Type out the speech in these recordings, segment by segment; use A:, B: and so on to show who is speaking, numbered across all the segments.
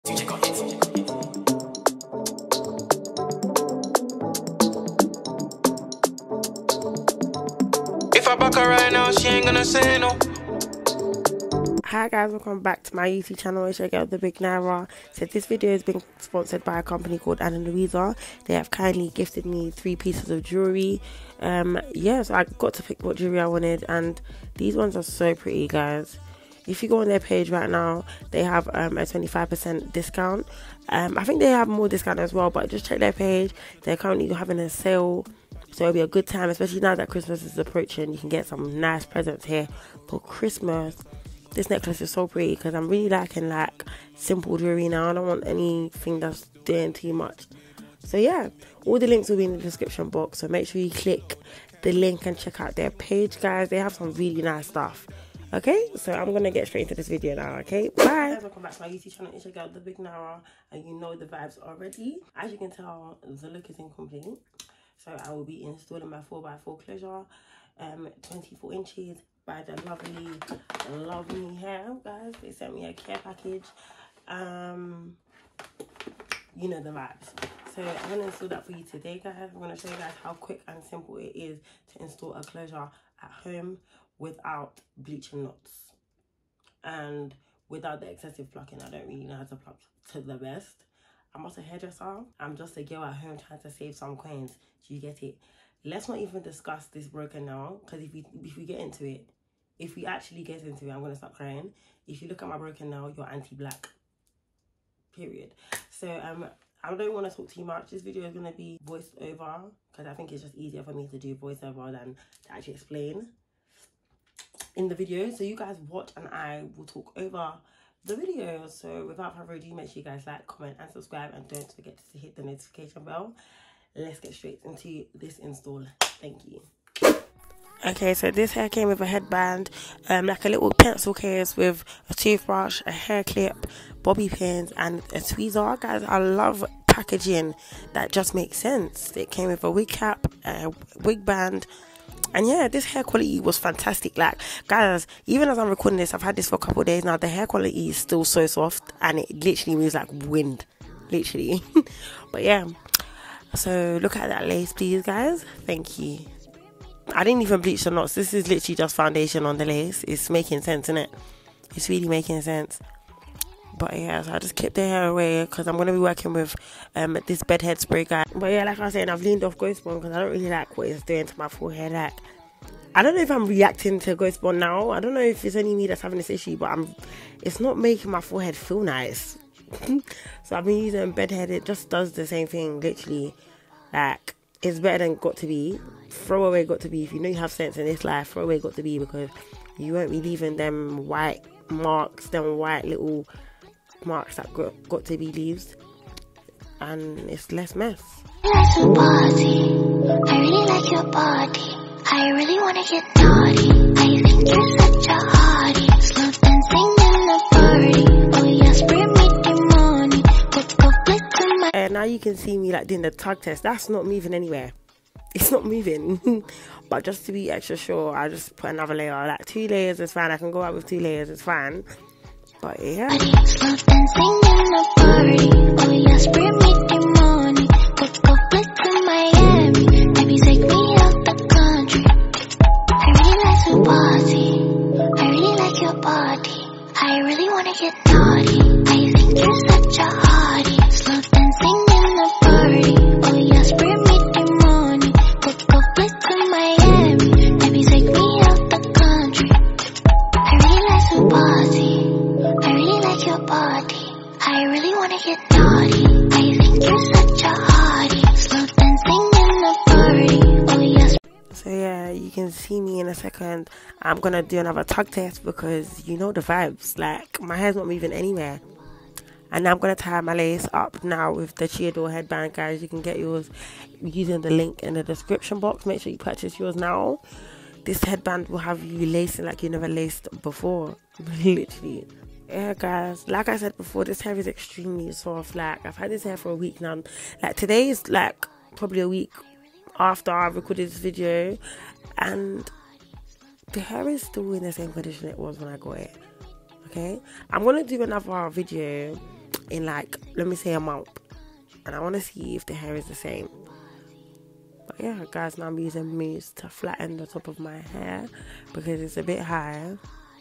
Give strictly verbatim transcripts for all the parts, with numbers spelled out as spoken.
A: If I buck her right now, she ain't gonna say no.
B: Hi guys, welcome back to my YouTube channel. It's your girl, The Big Naira. So this video has been sponsored by a company called Ana Luisa. They have kindly gifted me three pieces of jewelry. Um, yeah, so I got to pick what jewelry I wanted, and these ones are so pretty, guys. If you go on their page right now, they have um, a twenty-five percent discount. Um, I think they have more discount as well, but just check their page. They're currently having a sale, so it'll be a good time, especially now that Christmas is approaching. You can get some nice presents here for Christmas. This necklace is so pretty because I'm really liking like simple jewelry now. I don't want anything that's doing too much. So yeah, all the links will be in the description box, so make sure you click the link and check out their page, guys. They have some really nice stuff. Okay, so I'm gonna get straight into this video now. Okay, bye. Guys, welcome back to my YouTube channel. It's your girl, The Big Naira, and you know the vibes already. As you can tell, the look is incomplete. So I will be installing my four by four closure, um, twenty-four inches. By the lovely, lovely hair, guys. They sent me a care package. Um, you know the vibes. So I'm gonna install that for you today, guys. I'm gonna show you guys how quick and simple it is to install a closure at home without bleaching knots and without the excessive plucking. I don't really know how to pluck to the best. I'm not a hairdresser. I'm just a girl at home trying to save some coins. Do you get it? Let's not even discuss this broken nail, because if we if we get into it, if we actually get into it, I'm gonna start crying. If you look at my broken nail, you're anti-black. Period. So um, I don't want to talk too much. This video is gonna be voiced over because I think it's just easier for me to do voiceover than to actually explain in the video. So you guys watch and I will talk over the video. So without further ado, make sure you guys like, comment, and subscribe, and don't forget to hit the notification bell. Let's get straight into this install. Thank you. Okay, so this hair came with a headband, um, like a little pencil case with a toothbrush, a hair clip, bobby pins, and a tweezer. Guys, I love packaging that just makes sense. It came with a wig cap, a wig band, and yeah, this hair quality was fantastic. Like, guys, even as I'm recording this, I've had this for a couple of days now. The hair quality is still so soft, and it literally moves like wind, literally. But yeah. So look at that lace, please, guys. Thank you. I didn't even bleach the knots. This is literally just foundation on the lace. It's making sense, isn't it? It's really making sense. But yeah, so I just clip the hair away because I'm going to be working with um, this bedhead spray guy. But yeah, like I was saying, I've leaned off Ghost Bond because I don't really like what it's doing to my forehead. Like, I don't know if I'm reacting to Ghost Bond now. I don't know if it's only me that's having this issue, but I'm. It's not making my forehead feel nice. So I've been using bedhead. It just does the same thing, literally. Like, it's better than Got to Be. Throw away Got to Be. If you know you have sense in this life, throw away Got to Be, because you won't be leaving them white marks, them white little marks that Got, got to Be leaves, and it's less mess.
C: I like your body. I really like your body. I really wanna get naughty. I think you're such a hottie. Slow dancing in the party. Oh yes, bring me the money. Let's go flick to my.
B: And now you can see me like doing the tug test. That's not moving anywhere. It's not moving. But just to be extra sure, I just put another layer. Like, two layers is fine. I can go out with two layers. It's fine. But yeah.
C: Slow dancing in the party. Oh yes, bring me the money. Let's go flick to Miami. Maybe take me out the country. I really like your body. I really like your body. I really wanna get naughty. I think you're such a hottie. Slow dancing in the party. Oh yes, bring me the money. Let's go flick to Miami. Maybe take me out the country. I really like your body. I really like your body. I really wanna get naughty. I think you're such a hottie. Slow dancing in the party. Oh yes.
B: So yeah, you can see me in a second. I'm gonna do another tug test because you know the vibes. Like, my hair's not moving anywhere. And I'm gonna tie my lace up now with the Chiador headband, guys. You can get yours using the link in the description box. Make sure you purchase yours now. This headband will have you lacing like you never laced before. Literally. Yeah, guys, like I said before, this hair is extremely soft. Like, I've had this hair for a week now. Like, today is like probably a week after I recorded this video, and the hair is still in the same condition it was when I got it. Okay, I'm gonna do another video in like, let me say a month. And I want to see if the hair is the same. But yeah, guys, now I'm using mousse to flatten the top of my hair because it's a bit high.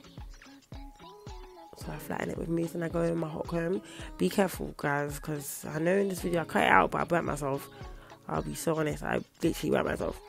B: So I flatten it with mousse and I go in my hot comb. Be careful, guys, because I know in this video I cut it out, but I burnt myself. I'll be so honest, I literally burnt myself.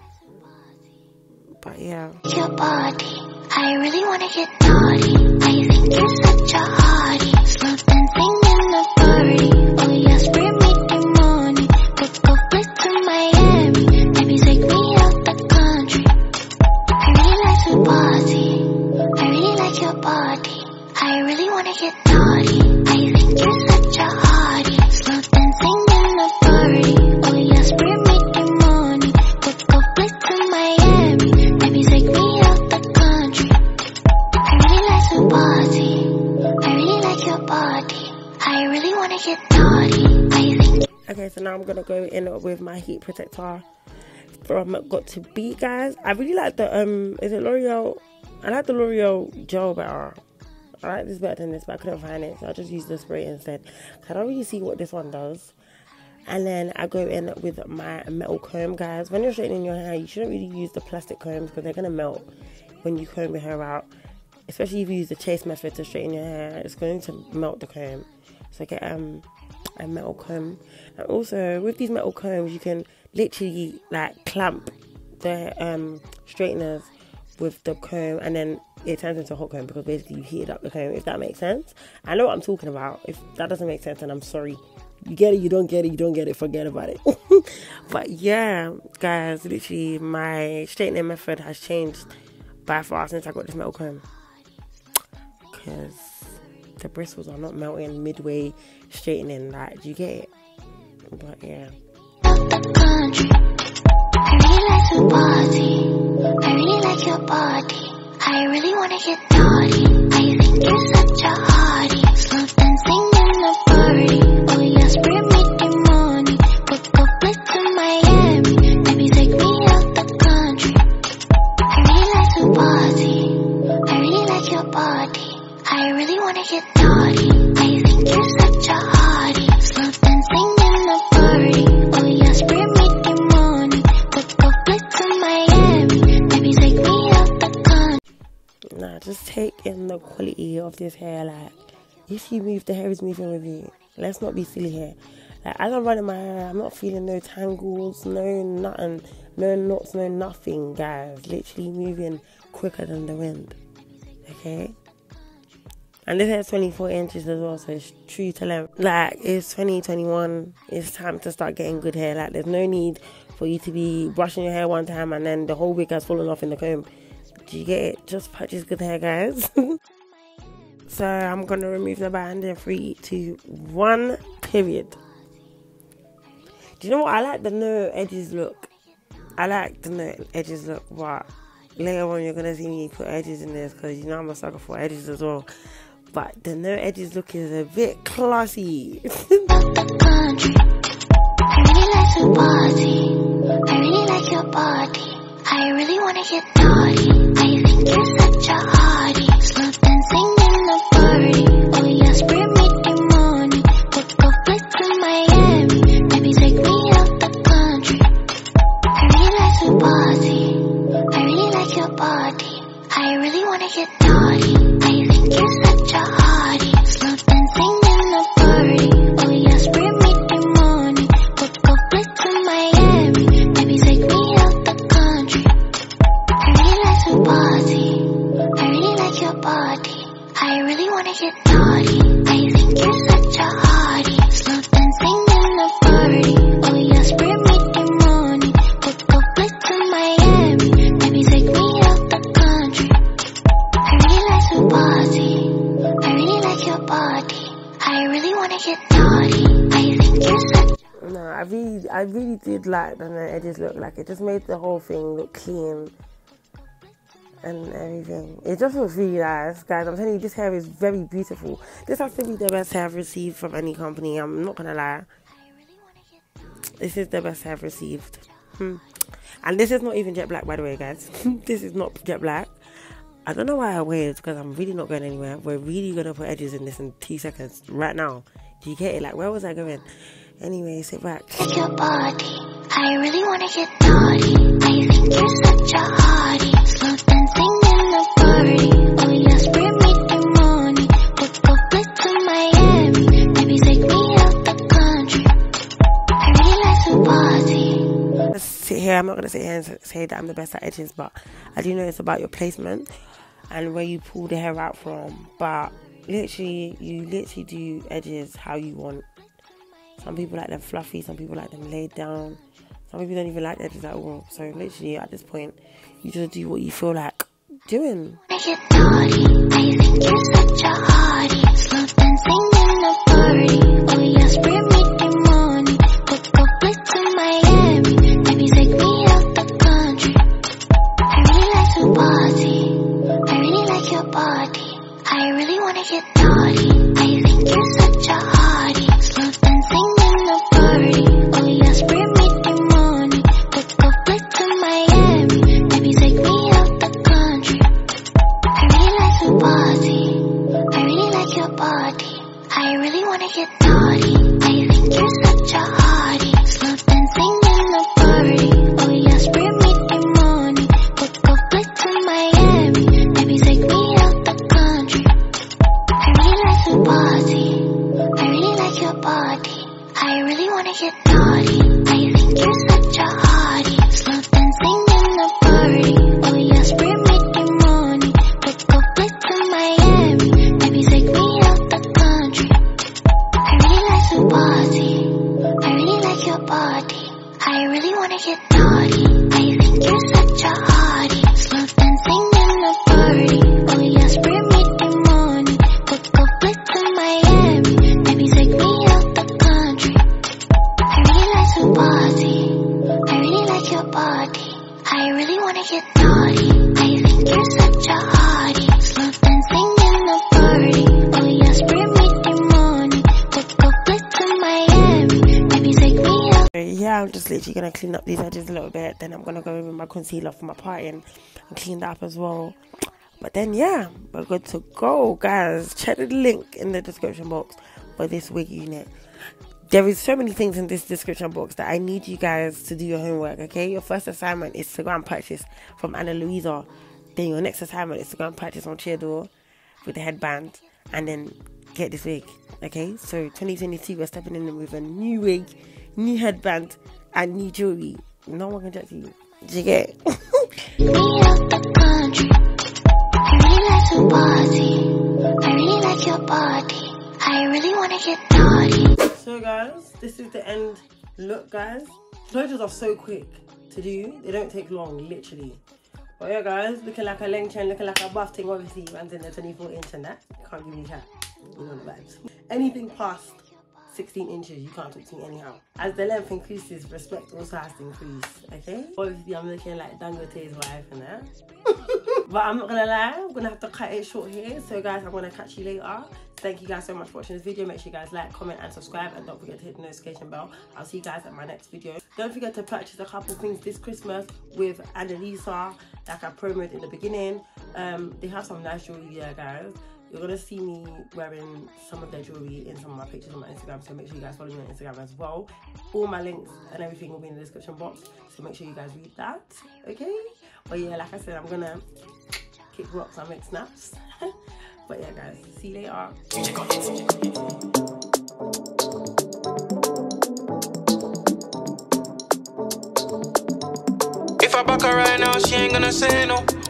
B: But yeah.
C: Your body, I really wanna get naughty. I think you're such a hottie. Slow dancing in the party. Oh yeah, spray me the money. Let's go flick to Miami. Maybe take me out the country. I really like your body. I really like your body. I really wanna get naughty. I think you're such a hottie. Slow dancing in the party. Oh yeah, spray me the money. Let's go flick to Miami. Maybe take me out the country. I really like your body. I really like your body. I really wanna get naughty. I think.
B: Okay, so now I'm gonna go in with my heat protector from Got to Be, guys. I really like the um, is it L'Oreal? I like the L'Oreal gel better. I like this better than this, but I couldn't find it, so I just used the spray instead. I don't really see what this one does. And then I go in with my metal comb, guys. When you're straightening your hair, you shouldn't really use the plastic combs because they're gonna melt when you comb your hair out. Especially if you use the chase method to straighten your hair, it's going to melt the comb. So get um a metal comb. And also with these metal combs, you can literally like clamp the um straighteners with the comb, and then it turns into a hot comb because basically you heated up the comb, if that makes sense. I know what I'm talking about. If that doesn't make sense, then I'm sorry. You get it, you don't get it, you don't get it, forget about it. But yeah, guys, literally my straightening method has changed by far since I got this metal comb. Because the bristles are not melting midway straightening, like, do you get it? But yeah.
C: The country. I really like your body. I really like your body. I really wanna get naughty. I think you're such a hottie. Slow dancing in the party. Oh yeah, spray me the money. Let's go flick to Miami. Maybe take me out the country. I really like your body. I really like your body. I really wanna get naughty. I think you're such a hottie. Slow dancing in the party. Oh yeah, spray me the money. Let's go flick to Miami. Maybe take me out the country.
B: Nah, just take in the quality of this hair. Like, if you move, the hair is moving with you. Let's not be silly here. Like, as I'm running my hair, I'm not feeling no tangles, no nothing, no knots, no nothing, guys. Literally moving quicker than the wind. Okay? And this hair is twenty-four inches as well, so it's true to length. Like, it's twenty twenty-one. It's time to start getting good hair. Like, there's no need for you to be brushing your hair one time and then the whole wig has fallen off in the comb. Do you get it? Just purchase good hair, guys. So I'm gonna remove the band in three, two, one, period. Do you know what? I like the no edges look. I like the no edges look, but later on you're gonna see me put edges in this because you know I'm a sucker for edges as well. But the no edges look is a bit classy.
C: The country. I really like your body. I really like your body. I really wanna get naughty. I think you're such a hottie. Slow dancing in the party. Oh yeah, spray me the money. Let's go flick to Miami. Maybe take me out the country. I really like your body. I really like your body. I really wanna get naughty. I think you're such a hottie. Slow dancing in the party. Oh yeah, spray me the money. Let's go flick to Miami. Maybe take me out the country. I really like your body. I really like your body. I really wanna get naughty. I think you're such a hottie. Slow dancing in the party. Oh yeah, spray me the money. Let's go flick to Miami. Maybe take me out the country. I really like your body. I really like your body. I really wanna get naughty. I think you're such.
B: No, I really, I really did like the no edges look. Like, it just made the whole thing look clean and everything. It just looks really nice, guys. I'm telling you, this hair is very beautiful. This has to be the best hair I've received from any company. I'm not gonna lie. This is the best hair I've received. Hmm. And this is not even jet black, by the way, guys. This is not jet black. I don't know why I waited, because I'm really not going anywhere. We're really gonna put edges in this in two seconds right now. Do you get it? Like, where was I going? Anyway, sit back.
C: Take your body. I really wanna get naughty. I think you're such a hottie. Slow dancing in the party. Oh yes, bring me the money. Let's go fly to Miami. Maybe take me out the country. I really like to party.
B: Let's sit here. I'm not gonna sit here and say that I'm the best at edges, but I do know it's about your placement and where you pull the hair out from. But literally, you literally do edges how you want. Some people like them fluffy, some people like them laid down. Some people don't even like edges at all. So literally, at this point, you just do what you feel like doing.
C: I get naughty. I think you're such a hottie. Slow dancing in the party. Oh yes, bring me the money. Let's go fly to Miami. Maybe take me out the country. I really like to party. I really like your body. I really wanna get naughty. I think you're such a hottie. Slow dancing in the party. Oh yes, bring me the money. Let's go fly to Miami. Maybe take me out the country. I really like to party. I really like your body. I really wanna get naughty. I think you're such a hottie. Slow dancing in the party. Oh yes, bring me the money. Let's go fly to Miami. Maybe take me out the country. I really like to party. I really like your body. I really wanna get naughty. I think you're such a hottie. Slow dancing in the party. Oh yes, bring me the money. Let's go fly to Miami. Maybe take me out the country. I really like to party. I really like your body. I really wanna get naughty. I think you're such a hottie. Slow dancing in the party. Oh yes, bring me the money. Let's go fly to Miami. Maybe take me out the country. I really like to party. I really like your body. I really wanna get naughty. I think you're such a hottie. Slow dancing in the party. Oh yes, bring me the money. Let's go fly to Miami. Maybe take me out.
B: Yeah, I'm just literally gonna clean up these edges a little bit. Then I'm gonna go in with my concealer for my parting and clean that up as well. But then yeah, we're good to go, guys. Check the link in the description box for this wig unit. There is so many things in this description box that I need you guys to do your homework, okay? Your first assignment is to go and purchase from Ana Luisa. Then your next assignment is to go and purchase on Cheerdle with the headband and then get this wig, okay? So twenty twenty-two, we're stepping in with a new wig, new headband, and new jewelry. No one can judge you. Did you get it?
C: Me out the country. I really like to party. I really like your body. I really wanna get naughty.
B: So guys, this is the end look, guys. Closures are so quick to do. They don't take long, literally. But yeah, guys, looking like a length chain, looking like a buff thing, obviously. Runs in the twenty-four inch and that. Can't give me that. You know the vibes. Anything past sixteen inches, you can't talk to me anyhow. As the length increases, respect also has to increase, okay? Obviously, I'm looking like Dangote's wife and that. But I'm not gonna lie, I'm gonna have to cut it short here. So guys, I'm gonna catch you later. Thank you guys so much for watching this video. Make sure you guys like, comment and subscribe, and don't forget to hit the notification bell. I'll see you guys at my next video. Don't forget to purchase a couple things this Christmas with Ana Luisa, like I promoted in the beginning. Um, they have some nice jewelry there, guys. You're gonna see me wearing some of their jewelry in some of my pictures on my Instagram, so make sure you guys follow me on Instagram as well. All my links and everything will be in the description box, so make sure you guys read that, okay? But yeah, like I said, I'm gonna kick rocks and make snaps. But yeah, guys, see you later.
A: If I back her right now, she ain't gonna say no.